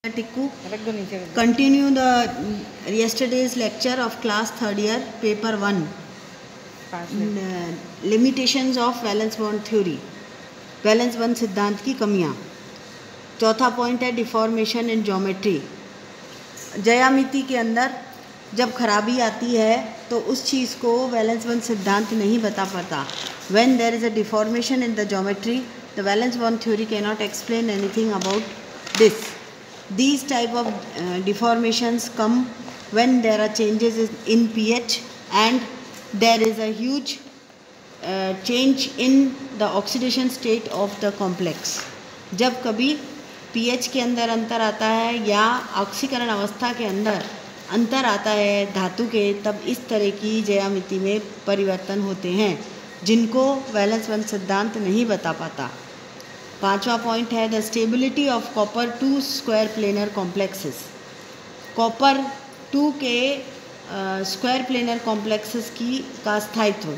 Tikku, continue the yesterday's lecture of class 3rd year paper 1 limitations of valence bond theory, valence bond सिद्धांत की कमियां। चौथा point है deformation in geometry. ज्यामिति के अंदर जब खराबी आती है तो उस चीज़ को वैलेंस बॉन्ड सिद्धांत नहीं बता पाता। When there is a deformation in the geometry the valence bond theory can not explain anything about this. These type of deformations come when there are changes in pH and there is a huge change in the oxidation state of the complex। जब कभी pH के अंदर अंतर आता है या ऑक्सीकरण अवस्था के अंदर अंतर आता है धातु के, तब इस तरह की ज्यामिति में परिवर्तन होते हैं जिनको वैलेंस बॉन्ड सिद्धांत नहीं बता पाता। पांचवा पॉइंट है the stability of copper 2 square planar complexes. Copper 2 के स्क्वायर प्लेनर कॉम्प्लेक्सेस का स्थायित्व।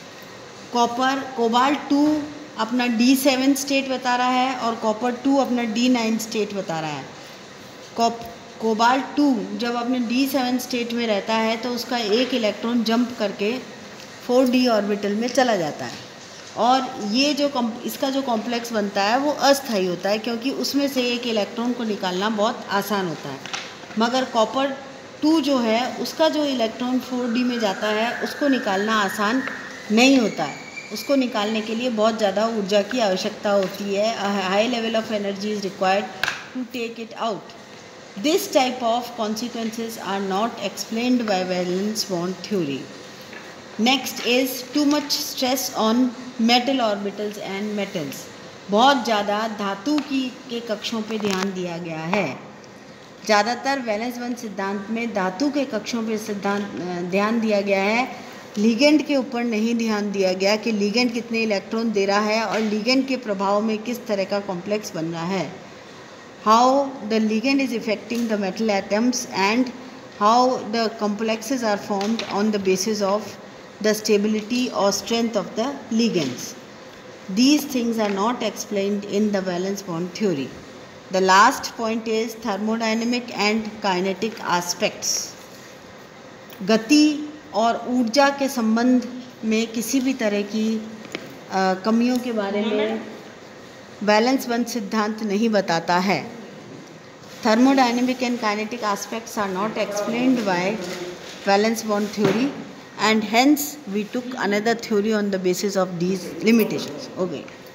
कोबाल्ट 2 अपना D7 स्टेट बता रहा है और कॉपर 2 अपना D9 स्टेट बता रहा है। कोबाल्ट 2 जब अपने D7 स्टेट में रहता है तो उसका एक इलेक्ट्रॉन जंप करके 4d ऑर्बिटल में चला जाता है और ये जो इसका जो कॉम्प्लेक्स बनता है वो अस्थायी होता है क्योंकि उसमें से एक इलेक्ट्रॉन को निकालना बहुत आसान होता है। मगर कॉपर 2 जो है उसका जो इलेक्ट्रॉन 4d में जाता है उसको निकालना आसान नहीं होता है। उसको निकालने के लिए बहुत ज़्यादा ऊर्जा की आवश्यकता होती है। High level of energy is required to take it out. This type of consequences are not explained by valence bond theory. Next is too much stress on metal orbitals and metals. बहुत ज़्यादा धातु के कक्षों पे ध्यान दिया गया है। ज़्यादातर वैलेंस बॉन्ड सिद्धांत में धातु के कक्षों पे ध्यान दिया गया है, लिगेंड के ऊपर नहीं ध्यान दिया गया कि लिगेंड कितने इलेक्ट्रॉन दे रहा है और लिगेंड के प्रभाव में किस तरह का कॉम्प्लेक्स बन रहा है। How the ligand is affecting the metal atoms and how the complexes are formed on the basis of the stability or strength of the ligands. These things are not explained in the valence bond theory. The last point is thermodynamic and kinetic aspects. गति और ऊर्जा के संबंध में किसी भी तरह की कमियों के बारे में वैलेंस बॉन्ड सिद्धांत नहीं बताता है। Thermodynamic and kinetic aspects are not explained by valence bond theory, and hence we took another theory on the basis of these limitations. Okay.